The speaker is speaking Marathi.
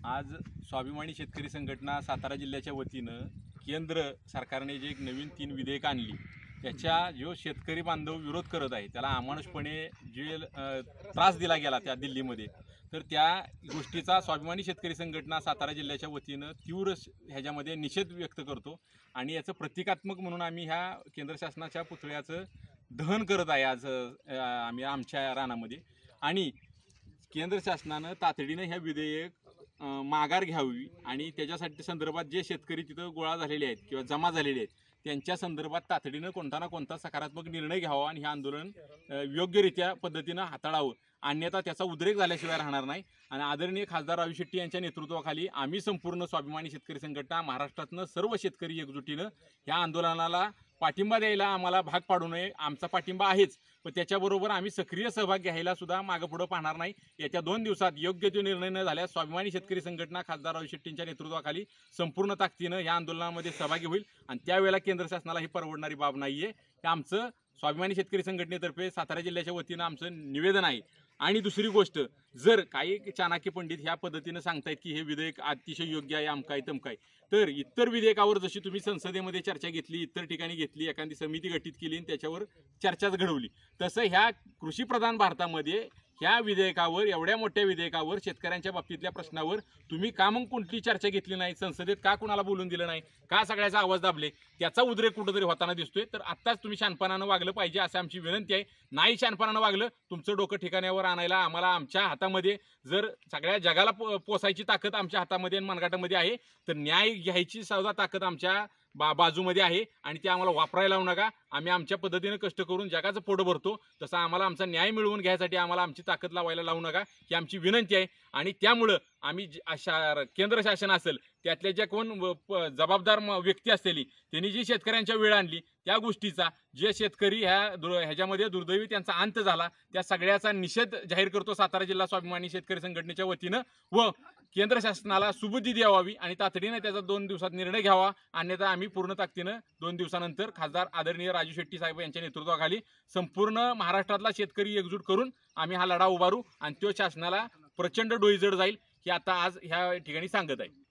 आज स्वाभिमानी शेतकरी संघटना सातारा जिल्ह्याच्या वतीनं केंद्र सरकारने जे एक नवीन 3 विधेयक आणली त्याच्या जो शेतकरी बांधव विरोध करत आहे त्याला अमानुषपणे जे त्रास दिला गेला त्या दिल्लीमध्ये, तर त्या गोष्टीचा स्वाभिमानी शेतकरी संघटना सातारा जिल्ह्याच्या वतीनं तीव्र ह्याच्यामध्ये निषेध व्यक्त करतो आणि याचं प्रतिकात्मक म्हणून आम्ही ह्या केंद्र शासनाच्या पुतळ्याचं दहन करत आहे आज आम्ही आमच्या रानामध्ये। आणि केंद्र शासनानं तातडीनं ह्या विधेयक माघार घ्यावी आणि त्याच्यासाठी संदर्भात जे शेतकरी तिथं गोळा झालेले आहेत किंवा जमा झालेले आहेत त्यांच्या संदर्भात तातडीनं कोणता ना कोणता सकारात्मक निर्णय घ्यावा आणि हे आंदोलन योग्यरित्या पद्धतीनं हाताळावं, अन्यथा त्याचा उद्रेक झाल्याशिवाय राहणार नाही। आणि आदरणीय खासदार राजू शेट्टी यांच्या नेतृत्वाखाली आम्ही संपूर्ण स्वाभिमानी शेतकरी संघटना महाराष्ट्रातनं सर्व शेतकरी एकजुटीनं ह्या आंदोलनाला पाठिंबा द्यायला आम्हाला भाग पाडू नये। आमचा पाठिंबा आहेच, पण त्याच्याबरोबर आम्ही सक्रिय सहभाग घ्यायला सुद्धा मागं पुढं पाहणार नाही। येत्या 2 दिवसात योग्य तो निर्णय न झाल्यास स्वाभिमानी शेतकरी संघटना खासदार राजू शेट्टींच्या नेतृत्वाखाली संपूर्ण ताकदीनं या आंदोलनामध्ये सहभागी होईल आणि त्यावेळेला केंद्र शासनाला ही परवडणारी बाब नाहीये। हे आमचं स्वाभिमानी शेतकरी संघटनेतर्फे सातारा जिल्ह्याच्या वतीनं आमचं निवेदन आहे। आणि दुसरी गोष्ट, जर काही चाणक्य पंडित ह्या पद्धतीनं सांगतायत की हे विधेयक अतिशय योग्य आहे, अमकाय तमकाय, तर इतर विधेयकावर जशी तुम्ही संसदेमध्ये चर्चा घेतली, इतर ठिकाणी घेतली, एखादी समिती गठीत केली आणि त्याच्यावर चर्चाच घडवली, तसं ह्या कृषीप्रधान भारतामध्ये ह्या विधेयकावर, एवढ्या मोठ्या विधेयकावर, शेतकऱ्यांच्या बाबतीतल्या प्रश्नावर तुम्ही का मग कोणती चर्चा घेतली नाही, संसदेत का कुणाला बोलून दिलं नाही, का सगळ्याचा आवाज दाबले, त्याचा उद्रेक कुठंतरी होताना दिसतोय। तर आत्ताच तुम्ही शानपणानं वागलं पाहिजे असं आमची विनंती आहे। नाही शानपणानं वागलं, तुमचं डोकं ठिकाण्यावर आणायला आम्हाला आमच्या हातामध्ये, जर सगळ्या जगाला पोसायची ताकद आमच्या हातामध्ये आणि मनगटामध्ये आहे, तर न्याय घ्यायची सुद्धा ताकद आमच्या बाजूमध्ये आहे आणि ते आम्हाला वापरायला लावू नका। आम्ही आमच्या पद्धतीने कष्ट करून जगाचं पोट भरतो, तसं आम्हाला आमचा न्याय मिळवून घ्यायसाठी आम्हाला आमची ताकद लावायला लावू नका, ही आमची विनंती आहे। आणि त्यामुळं आम्ही केंद्र शासन असेल, त्यातल्या ज्या कोण जबाबदार व्यक्ती असलेली त्यांनी जी शेतकऱ्यांच्या वेळ आणली त्या गोष्टीचा, जे शेतकरी ह्याच्यामध्ये दुर्दैवी त्यांचा अंत झाला, त्या सगळ्याचा निषेध जाहीर करतो सातारा जिल्हा स्वाभिमानी शेतकरी संघटनेच्या वतीनं। व केंद्र शासनाला सुबुद्धी द्यावी आणि तातडीने त्याचा 2 दिवसात निर्णय घ्यावा, अन्यथा आम्ही पूर्ण ताकदीनं 2 दिवसानंतर खासदार आदरणीय राजू शेट्टी साहेब यांच्या नेतृत्वाखाली संपूर्ण महाराष्ट्रातला शेतकरी एकजूट करून आम्ही हा लढा उभारू आणि तो शासनाला प्रचंड डोईजड जाईल, हे आता आज ह्या ठिकाणी सांगत आहे।